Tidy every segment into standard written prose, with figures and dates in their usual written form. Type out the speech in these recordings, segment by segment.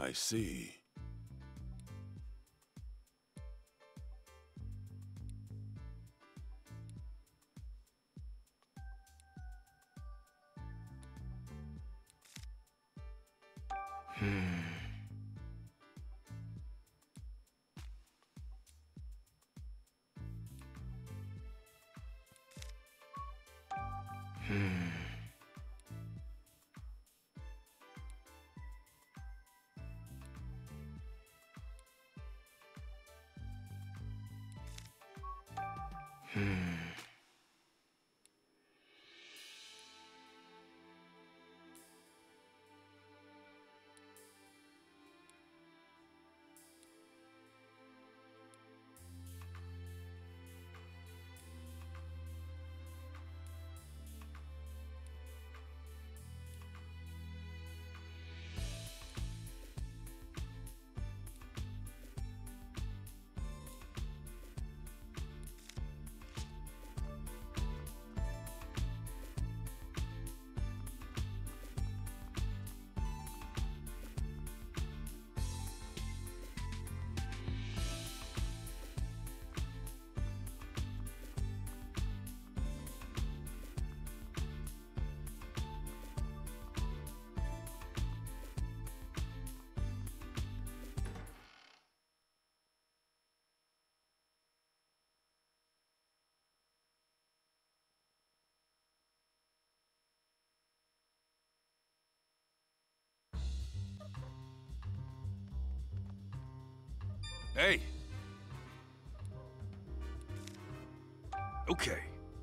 I see. Hey! Okay.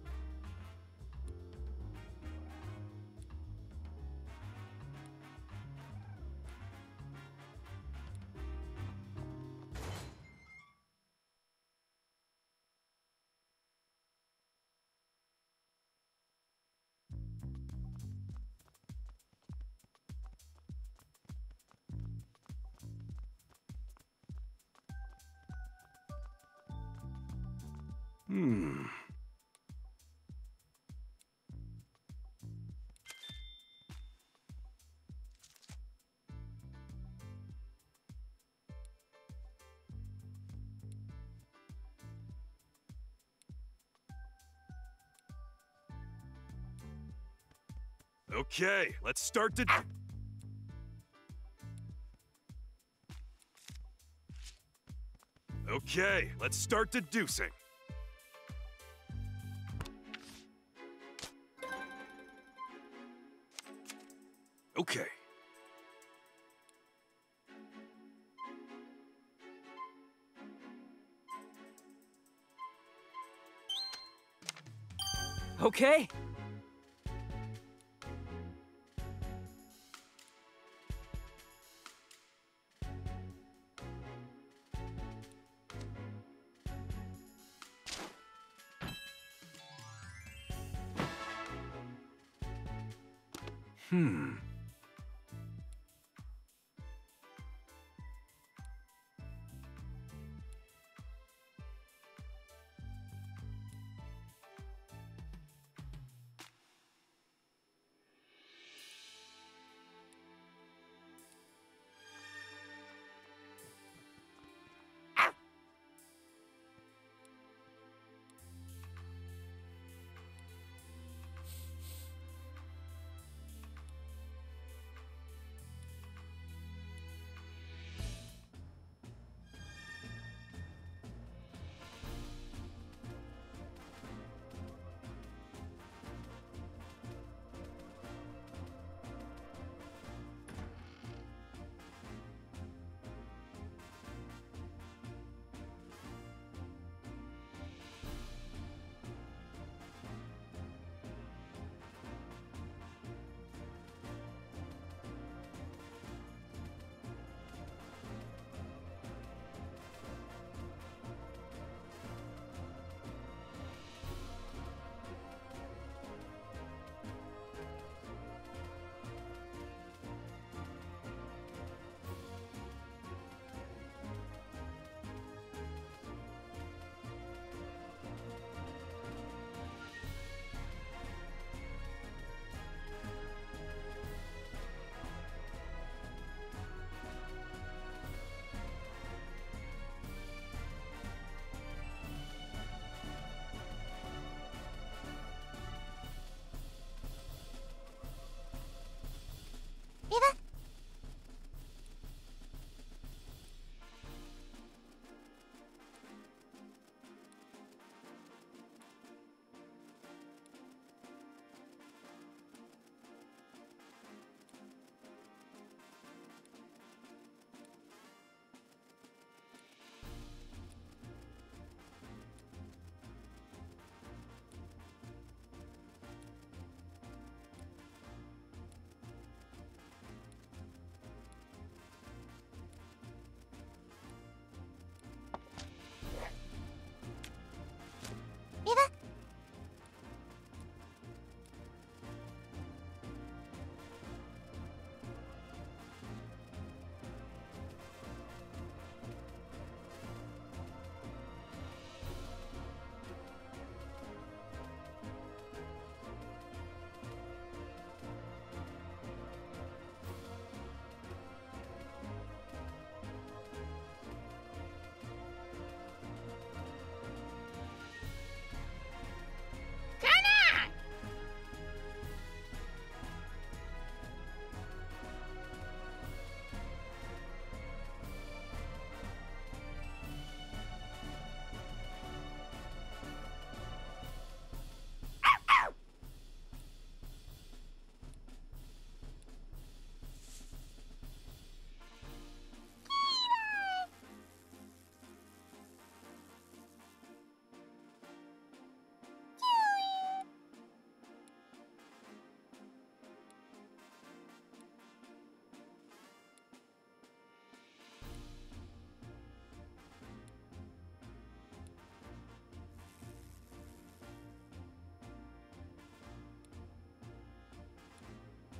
Hmm. Okay, let's start the... Okay, let's start deducing. Okay. Okay. Hmm.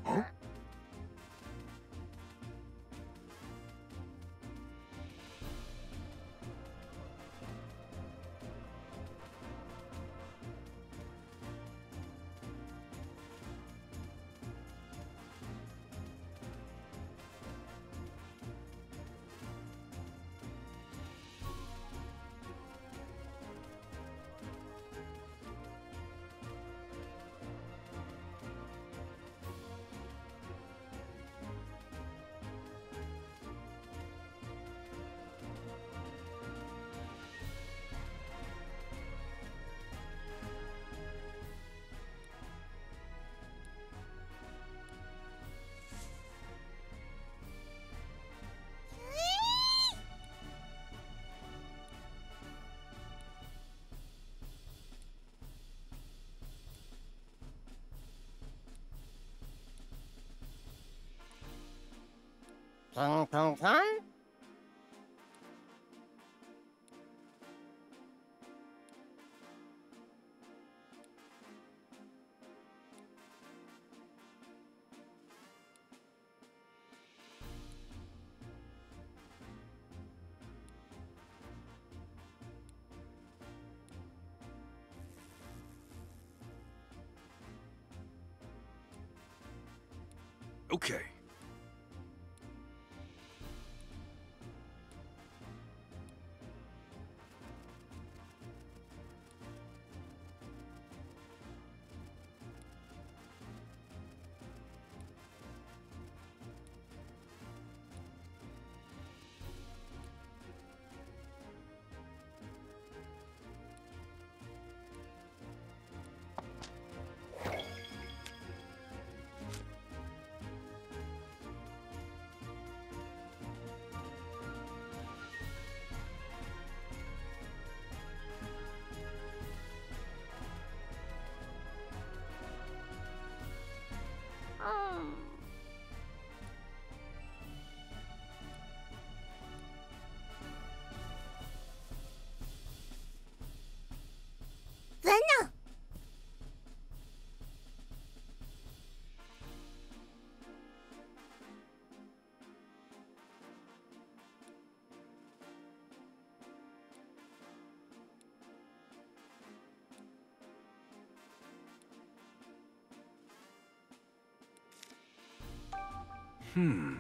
Huh? Ping pong pong? Okay. Bueno. Hmm.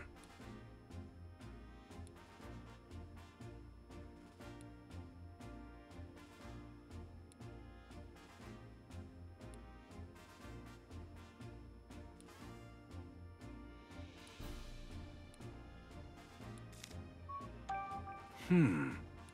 Hmm.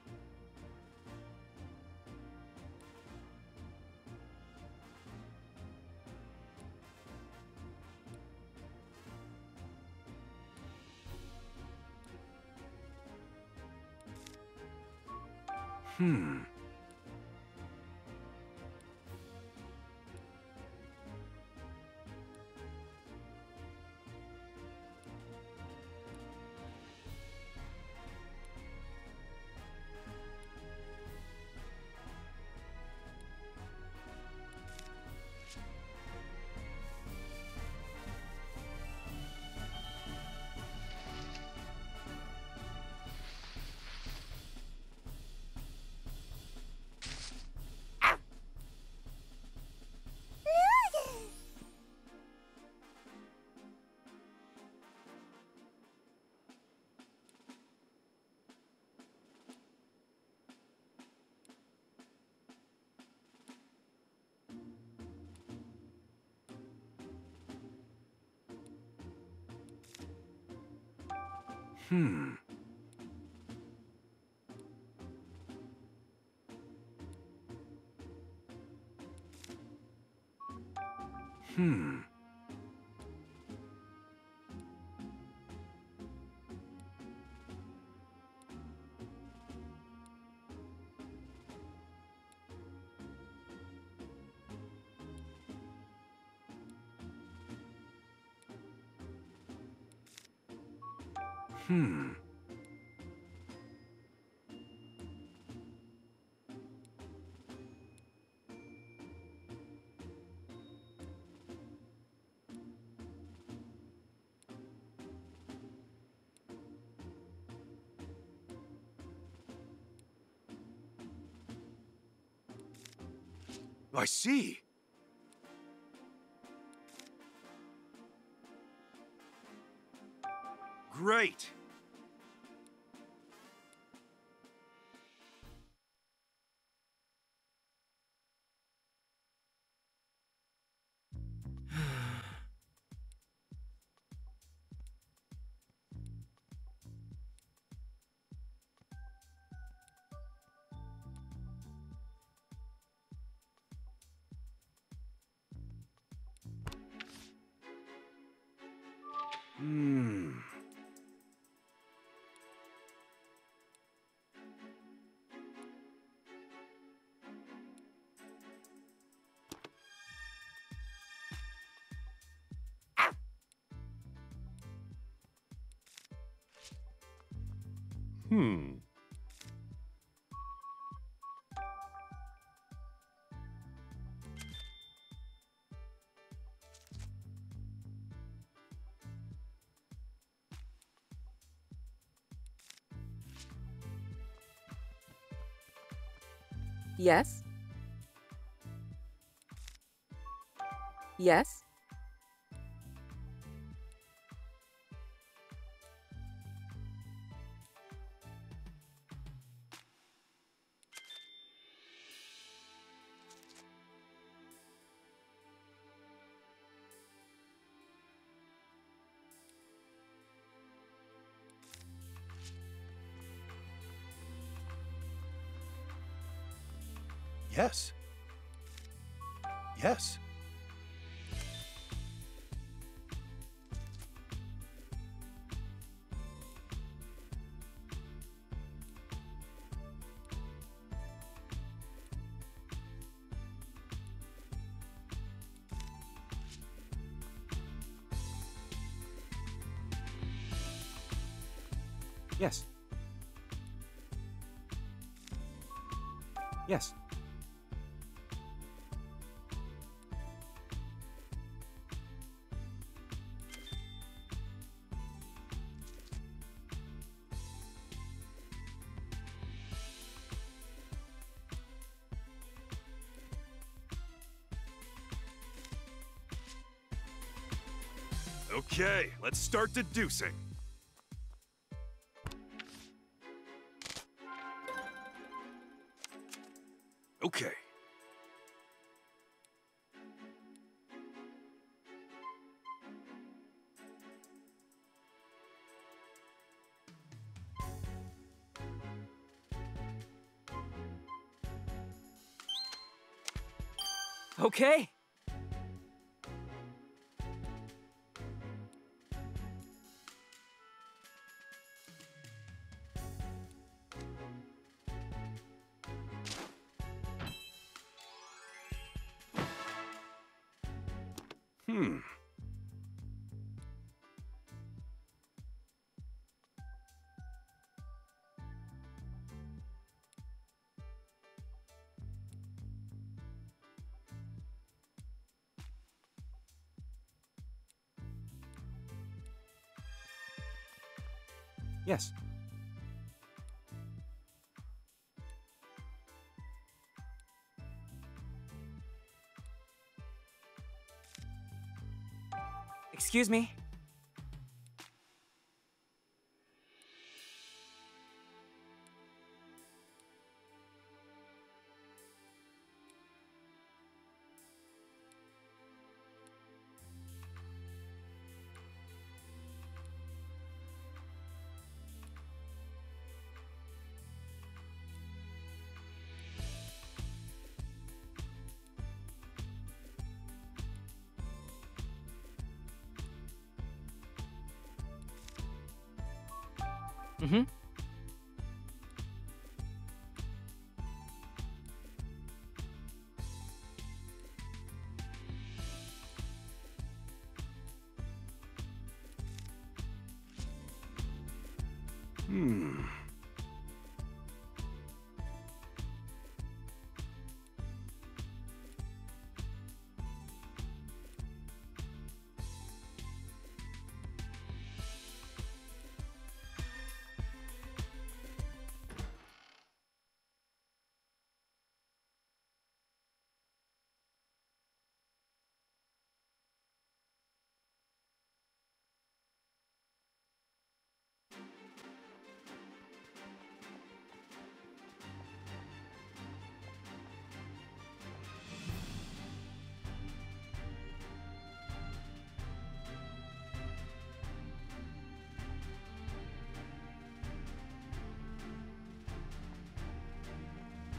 Hmm. Hmm. Hmm. Hmm. I see. Great. Hmm. Hmm. Yes? Yes? Yes. Yes. Yes. Yes. Okay, let's start deducing. Okay. Okay. Hmm. Yes. Excuse me. Mm-hmm. Hmm.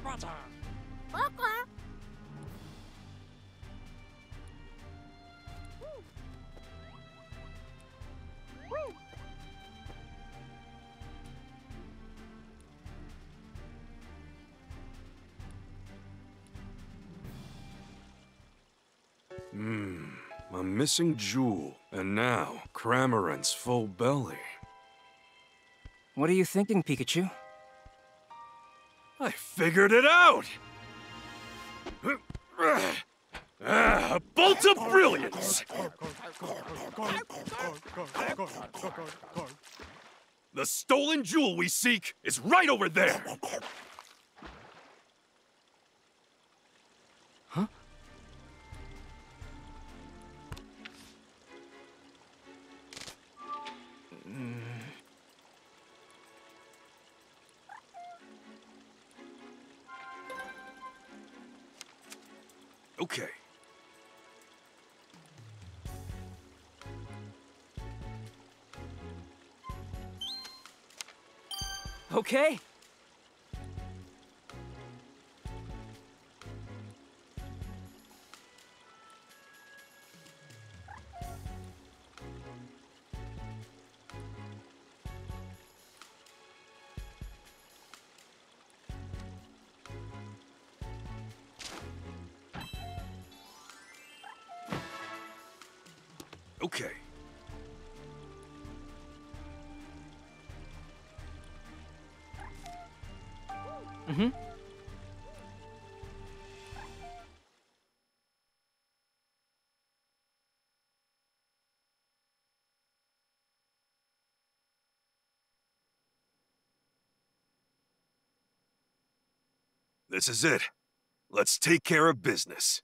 A missing jewel, and now Cramorant's full belly. What are you thinking, Pikachu? I figured it out! A bolt of brilliance! The stolen jewel we seek is right over there! Huh? Okay. Okay. Okay. Mm-hmm. This is it. Let's take care of business.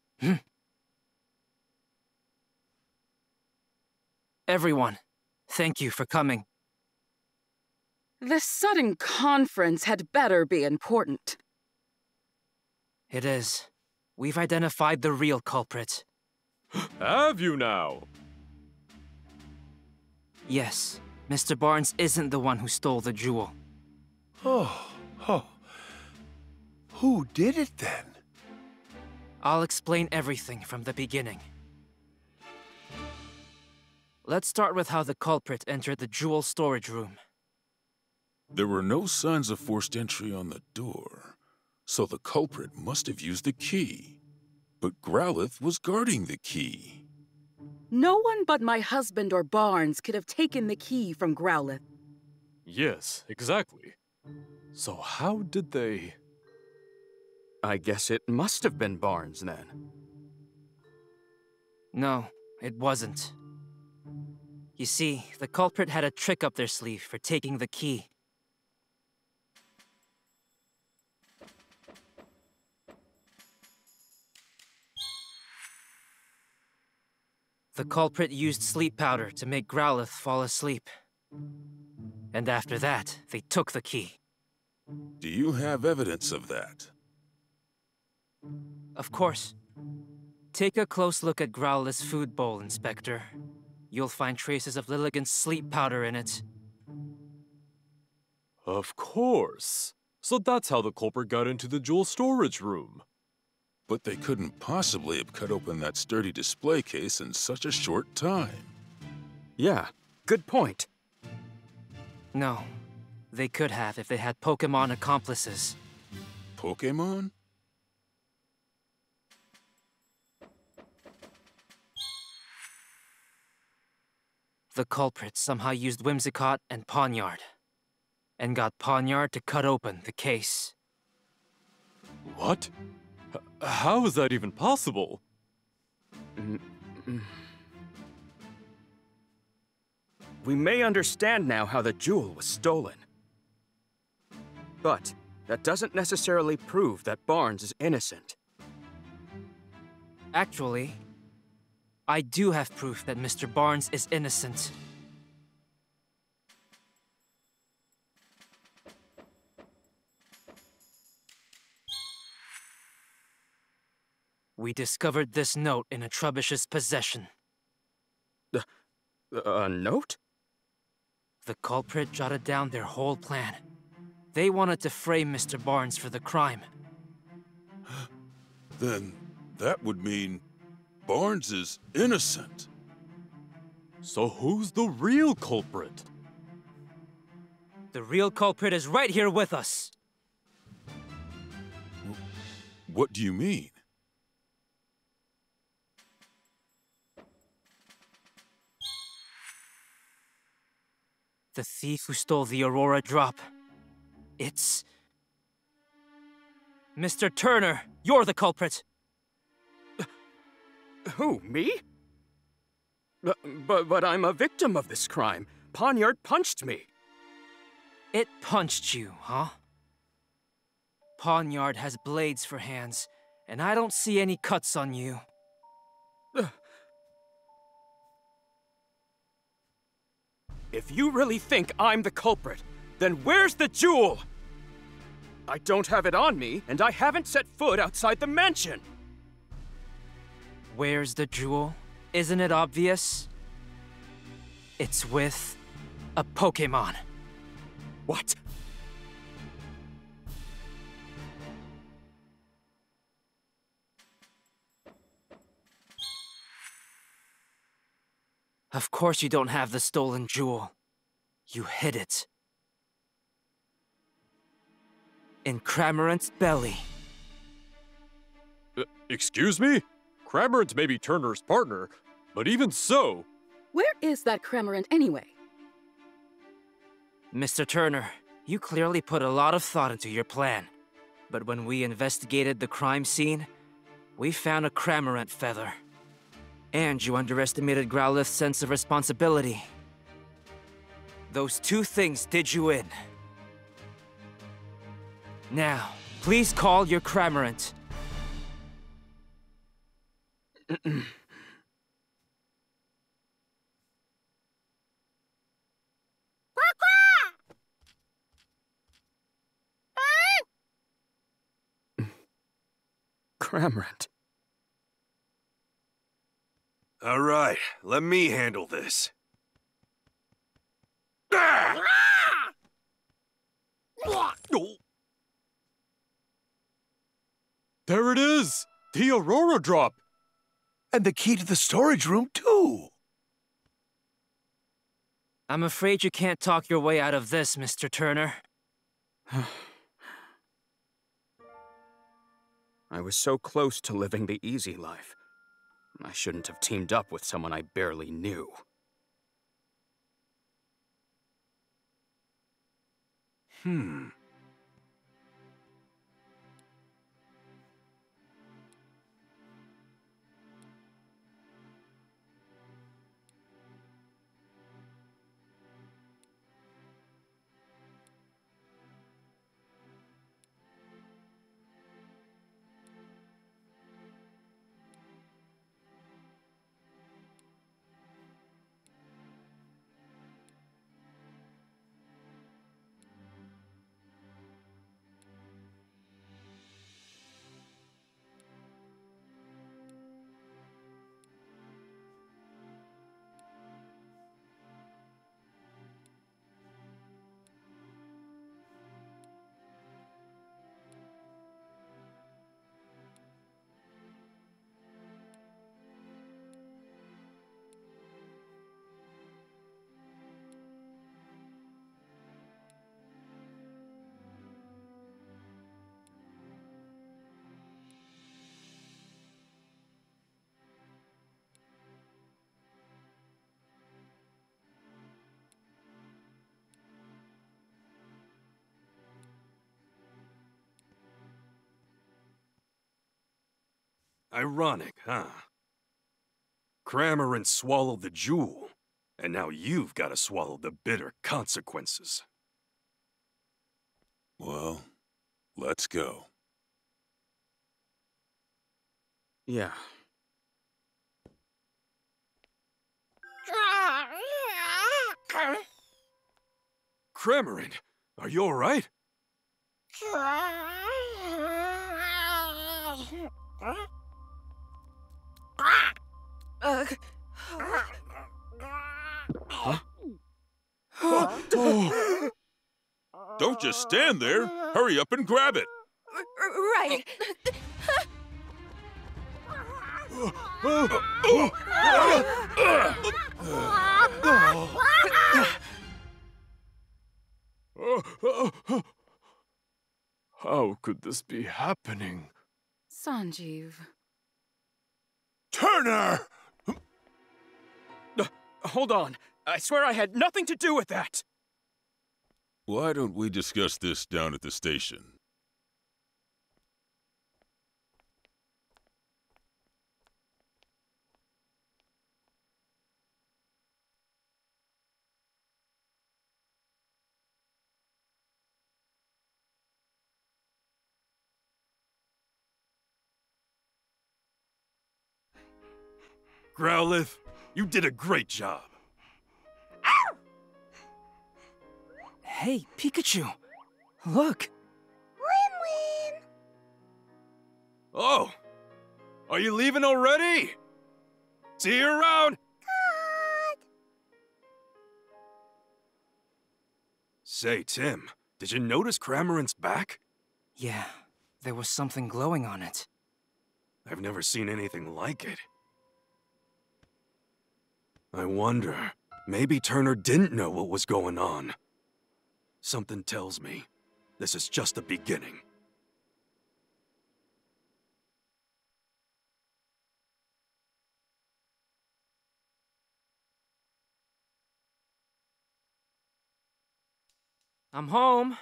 Everyone, thank you for coming. This sudden conference had better be important. It is. We've identified the real culprit. Have you now? Yes, Mr. Barnes isn't the one who stole the jewel. Oh. Who did it then? I'll explain everything from the beginning. Let's start with how the culprit entered the jewel storage room. There were no signs of forced entry on the door, so the culprit must have used the key. But Growlithe was guarding the key. No one but my husband or Barnes could have taken the key from Growlithe. Yes, exactly. So how did they... I guess it must have been Barnes then. No, it wasn't. You see, the culprit had a trick up their sleeve for taking the key. The culprit used sleep powder to make Growlithe fall asleep. And after that, they took the key. Do you have evidence of that? Of course. Take a close look at Growlithe's food bowl, Inspector. You'll find traces of Lilligant's sleep powder in it. Of course. So that's how the culprit got into the jewel storage room. But they couldn't possibly have cut open that sturdy display case in such a short time. Yeah, good point. No. They could have if they had Pokémon accomplices. Pokémon? The culprit somehow used Whimsicott and Pawniard, and got Pawniard to cut open the case. What? How is that even possible? We may understand now how the jewel was stolen. But that doesn't necessarily prove that Barnes is innocent. Actually, I do have proof that Mr. Barnes is innocent. We discovered this note in a Trubbish's possession. A note? The culprit jotted down their whole plan. They wanted to frame Mr. Barnes for the crime, Then that would mean Barnes is innocent. So who's the real culprit? The real culprit is right here with us. What do you mean? The thief who stole the Aurora drop. It's... Mr. Turner, you're the culprit. Who, me? But I'm a victim of this crime. Poniard punched me. It punched you, huh? Poniard has blades for hands, and I don't see any cuts on you. If you really think I'm the culprit, then where's the jewel? I don't have it on me, and I haven't set foot outside the mansion. Where's the jewel? Isn't it obvious? It's with a Pokémon. What? Of course you don't have the stolen jewel. You hid it. In Cramorant's belly. Excuse me? Cramorant may be Turner's partner, but even so... Where is that Cramorant anyway? Mr. Turner, you clearly put a lot of thought into your plan. But when we investigated the crime scene, we found a Cramorant feather. And you underestimated Growlithe's sense of responsibility. Those two things did you in. Now, please call your Cramorant. Cramorant. All right, let me handle this. Ah! Oh. There it is! The Aurora drop! And the key to the storage room, too. I'm afraid you can't talk your way out of this, Mr. Turner. I was so close to living the easy life. I shouldn't have teamed up with someone I barely knew. Ironic, huh? Cramorant swallowed the jewel, and now you've got to swallow the bitter consequences. Well, let's go. Yeah. Cramorant, are you all right? Don't just stand there. Hurry up and grab it. Right. How could this be happening? Sanjeev. Turner! Hold on. I swear I had nothing to do with that. Why don't we discuss this down at the station? Growlithe, you did a great job. Hey, Pikachu! Look! Win-win! Oh! Are you leaving already? See you around! Say, Tim, did you notice Cramorant's back? Yeah, there was something glowing on it. I've never seen anything like it. I wonder, maybe Turner didn't know what was going on. Something tells me this is just the beginning. I'm home.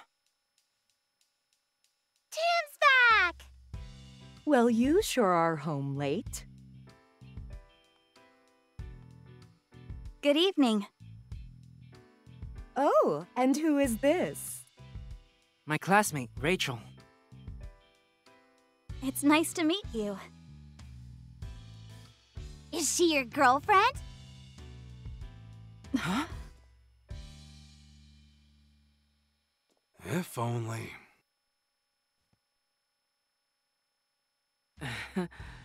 Tim's back! Well, you sure are home late. Good evening. Oh, and who is this? My classmate, Rachel. It's nice to meet you. Is she your girlfriend? Huh? If only.